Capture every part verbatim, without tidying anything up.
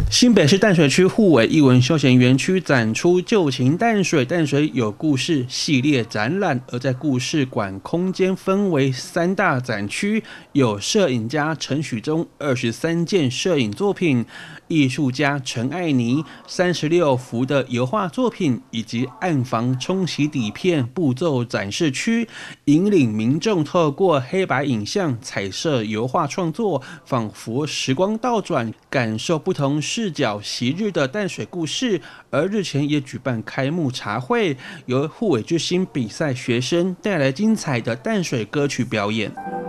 新北市淡水区互尾艺文休闲园区展出旧情淡水淡水有故事系列展览，而在故事馆空间分为三大展区，有摄影家陈许中二十三件摄影作品，艺术家陈爱妮三十六幅的油画作品，以及暗房冲洗底片步骤展示区，引领民众透过黑白影像、彩色油画创作，仿佛时光倒转，感受不同视角昔日的淡水故事。而日前也举办开幕茶会，由互尾之星比赛学生带来精彩的淡水歌曲表演。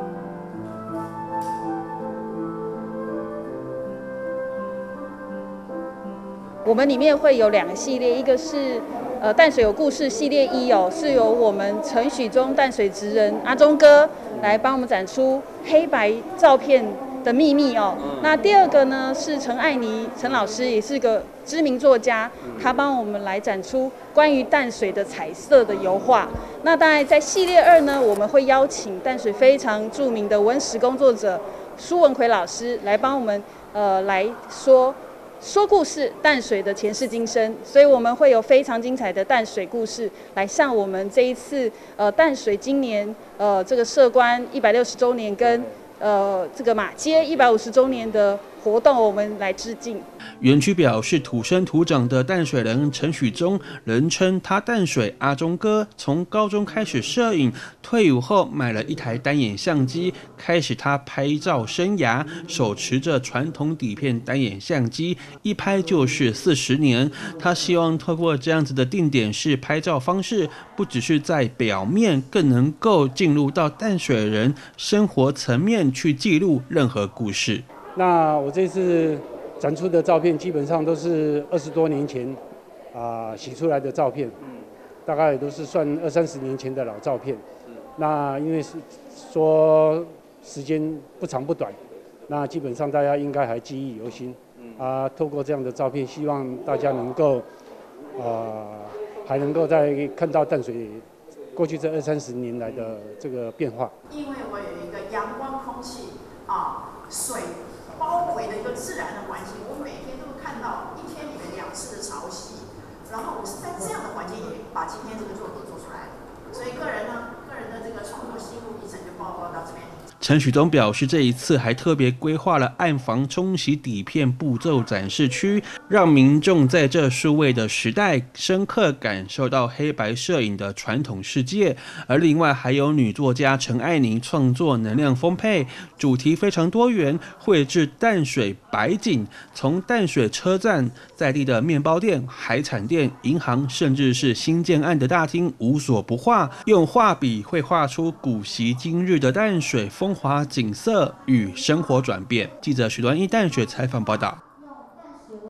我们里面会有两个系列，一个是呃淡水有故事系列一哦，是由我们陈许中淡水职人阿忠哥来帮我们展出黑白照片的秘密哦。那第二个呢是陈爱妮陈老师，也是个知名作家，他帮我们来展出关于淡水的彩色的油画。那当然在系列二呢，我们会邀请淡水非常著名的文史工作者苏文奎老师来帮我们呃来说。说故事，淡水的前世今生，所以我们会有非常精彩的淡水故事来向我们这一次呃淡水今年呃这个社关一百六十周年跟呃这个马街一百五十周年的活动，我们来致敬。 园区表示，土生土长的淡水人陈许中，人称他淡水阿忠哥，从高中开始摄影，退伍后买了一台单眼相机，开始他拍照生涯，手持着传统底片单眼相机，一拍就是四十年。他希望透过这样子的定点式拍照方式，不只是在表面，更能够进入到淡水人生活层面去记录任何故事。 那我这次展出的照片基本上都是二十多年前啊、呃、洗出来的照片，大概也都是算二三十年前的老照片。那因为是说时间不长不短，那基本上大家应该还记忆犹新。啊，透过这样的照片，希望大家能够呃还能够再看到淡水过去这二三十年来的这个变化。 因为我有一个阳光、空气啊、水。包围的一个自然的环境，我每天都会看到一天里面两次的潮汐，然后我是在这样的环境里把今天这个作品做出来的，所以个人呢，个人的这个创作心路历程就报告到这边。 陈许东表示，这一次还特别规划了暗房冲洗底片步骤展示区，让民众在这数位的时代深刻感受到黑白摄影的传统世界。而另外还有女作家陈爱妮创作能量丰沛，主题非常多元，绘制淡水百景，从淡水车站在地的面包店、海产店、银行，甚至是新建案的大厅，无所不画，用画笔绘画出古昔今日的淡水风华景色与生活转变。记者许端一淡水采访报道。